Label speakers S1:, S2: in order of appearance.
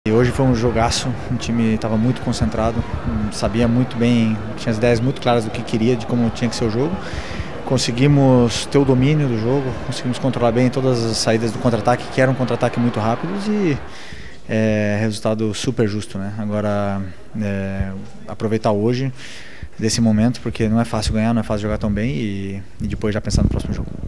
S1: E hoje foi um jogaço, o time estava muito concentrado, sabia muito bem, tinha as ideias muito claras do que queria, de como tinha que ser o jogo. Conseguimos ter o domínio do jogo, conseguimos controlar bem todas as saídas do contra-ataque, que eram contra-ataque muito rápidos, e resultado super justo, né? Agora, aproveitar hoje desse momento, porque não é fácil ganhar, não é fácil jogar tão bem, e depois já pensar no próximo jogo.